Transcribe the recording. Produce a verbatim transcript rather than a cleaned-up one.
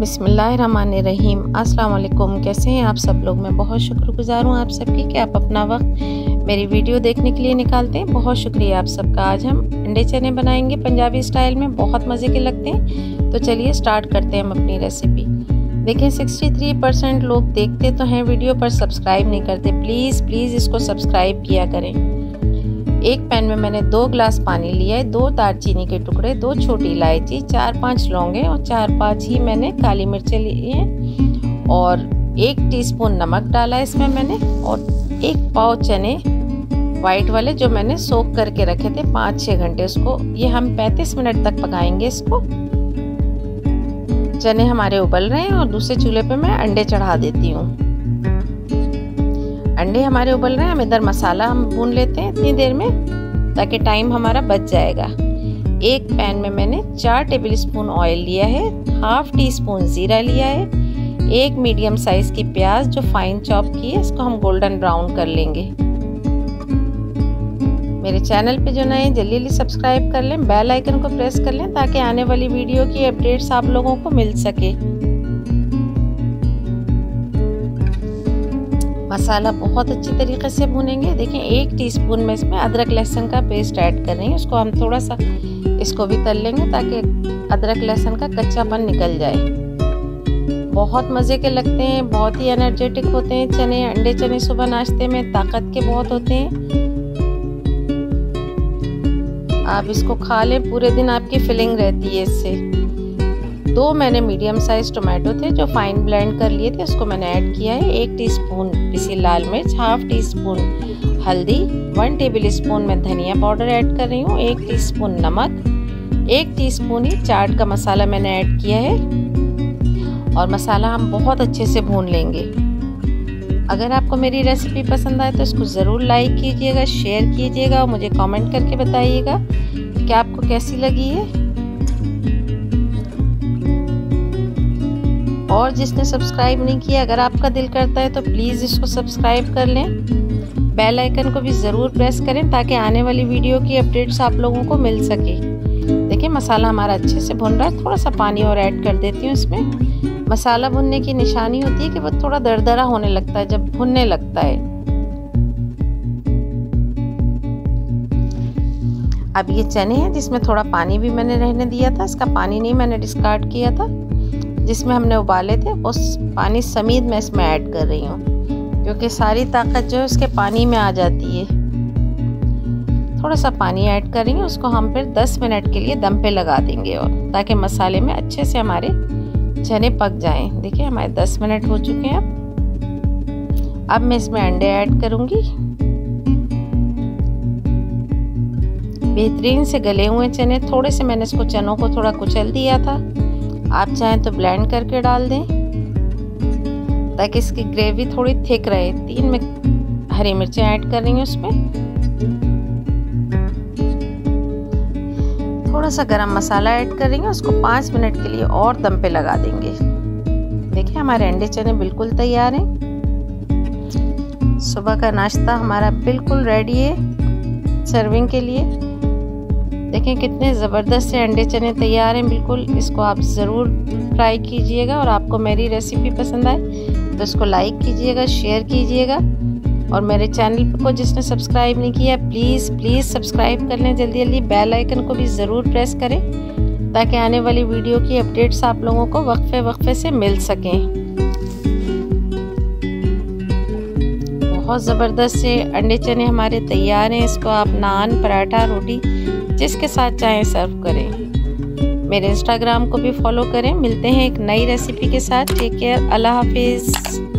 बिस्मिल्लाहिर्रहमानिर्रहीम। अस्सलाम वालेकुम। कैसे हैं आप सब लोग। मैं बहुत शुक्रगुज़ार हूँ आप सबकी कि आप अपना वक्त मेरी वीडियो देखने के लिए निकालते हैं। बहुत शुक्रिया आप सबका। आज हम अंडे चने बनाएंगे पंजाबी स्टाइल में, बहुत मज़े के लगते हैं। तो चलिए स्टार्ट करते हैं हम अपनी रेसिपी। देखें तिरेसठ परसेंट लोग देखते तो हैं वीडियो पर सब्सक्राइब नहीं करते। प्लीज़ प्लीज़ इसको सब्सक्राइब किया करें। एक पैन में मैंने दो ग्लास पानी लिया है, दो दालचीनी के टुकड़े, दो छोटी इलायची, चार पांच लौंगे और चार पांच ही मैंने काली मिर्चें ली हैं और एक टीस्पून नमक डाला है इसमें मैंने, और एक पाव चने वाइट वाले जो मैंने सोक करके रखे थे पाँच छः घंटे। उसको ये हम पैंतीस मिनट तक पकाएंगे इसको। चने हमारे उबल रहे हैं और दूसरे चूल्हे पे मैं अंडे चढ़ा देती हूँ। अंडे हमारे उबल रहे हैं, हम इधर मसाला हम भून लेते हैं इतनी देर में ताकि टाइम हमारा बच जाएगा। एक पैन में मैंने चार टेबलस्पून ऑयल लिया है, हाफ टी स्पून जीरा लिया है, एक मीडियम साइज की प्याज जो फाइन चॉप की है, इसको हम गोल्डन ब्राउन कर लेंगे। मेरे चैनल पे जो नए जल्दी जल्दी सब्सक्राइब कर लें, बेल आइकन को प्रेस कर लें ताकि आने वाली वीडियो की अपडेट्स आप लोगों को मिल सके। मसाला बहुत अच्छी तरीके से भूनेंगे। देखें एक टीस्पून में इसमें अदरक लहसुन का पेस्ट ऐड कर रही हूँ। उसको हम थोड़ा सा इसको भी तल लेंगे ताकि अदरक लहसुन का कच्चापन निकल जाए। बहुत मज़े के लगते हैं, बहुत ही एनर्जेटिक होते हैं चने। अंडे चने सुबह नाश्ते में ताकत के बहुत होते हैं। आप इसको खा लें, पूरे दिन आपकी फिलिंग रहती है इससे। दो मैंने मीडियम साइज टोमेटो थे जो फाइन ब्लेंड कर लिए थे, उसको मैंने ऐड किया है। एक टीस्पून पिसी लाल मिर्च, हाफ टी स्पून हल्दी, वन टेबल स्पून मैं धनिया पाउडर ऐड कर रही हूँ, एक टीस्पून नमक, एक टीस्पून ही चाट का मसाला मैंने ऐड किया है। और मसाला हम बहुत अच्छे से भून लेंगे। अगर आपको मेरी रेसिपी पसंद आए तो इसको ज़रूर लाइक कीजिएगा, शेयर कीजिएगा और मुझे कमेंट करके बताइएगा कि आपको कैसी लगी है। और जिसने सब्सक्राइब नहीं किया, अगर आपका दिल करता है तो प्लीज़ इसको सब्सक्राइब कर लें। बेल आइकन को भी ज़रूर प्रेस करें ताकि आने वाली वीडियो की अपडेट्स आप लोगों को मिल सके। देखिए मसाला हमारा अच्छे से भुन रहा है। थोड़ा सा पानी और ऐड कर देती हूँ इसमें। मसाला भुनने की निशानी होती है कि वो थोड़ा दरदरा होने लगता है जब भुनने लगता है। अब ये चने हैं जिसमें थोड़ा पानी भी मैंने रहने दिया था, इसका पानी नहीं मैंने डिस्कार्ड किया था, जिसमें हमने उबाले थे उस पानी समेत मैं इसमें ऐड कर रही हूँ क्योंकि सारी ताकत जो है उसके पानी में आ जाती है। थोड़ा सा पानी ऐड कर रही हूँ, उसको हम फिर दस मिनट के लिए दम पे लगा देंगे और ताकि मसाले में अच्छे से हमारे चने पक जाएं। देखिए हमारे दस मिनट हो चुके हैं। अब अब मैं इसमें अंडे ऐड करूँगी। बेहतरीन से गले हुए चने, थोड़े से मैंने इसको चनों को थोड़ा कुचल दिया था, आप चाहें तो ब्लेंड करके डाल दें ताकि इसकी ग्रेवी थोड़ी थिक रहे। तीन में हरी मिर्चें ऐड कर रही हूँ उसमें। थोड़ा सा गरम मसाला ऐड कर रही हूँ, उसको पाँच मिनट के लिए और दम पे लगा देंगे। देखिए हमारे अंडे चने बिल्कुल तैयार हैं। सुबह का नाश्ता हमारा बिल्कुल रेडी है सर्विंग के लिए। देखें कितने ज़बरदस्त से अंडे चने तैयार हैं बिल्कुल। इसको आप ज़रूर ट्राई कीजिएगा और आपको मेरी रेसिपी पसंद आए तो इसको लाइक कीजिएगा, शेयर कीजिएगा। और मेरे चैनल को जिसने सब्सक्राइब नहीं किया प्लीज़ प्लीज़ सब्सक्राइब कर लें जल्दी जल्दी। बेल आइकन को भी ज़रूर प्रेस करें ताकि आने वाली वीडियो की अपडेट्स आप लोगों को वक्फे वक्फे से मिल सकें। बहुत ज़बरदस्त से अंडे चने हमारे तैयार हैं। इसको आप नान, पराठा, रोटी जिसके साथ चाहें सर्व करें। मेरे इंस्टाग्राम को भी फॉलो करें। मिलते हैं एक नई रेसिपी के साथ। टेक केयर, अल्लाह हाफिज़।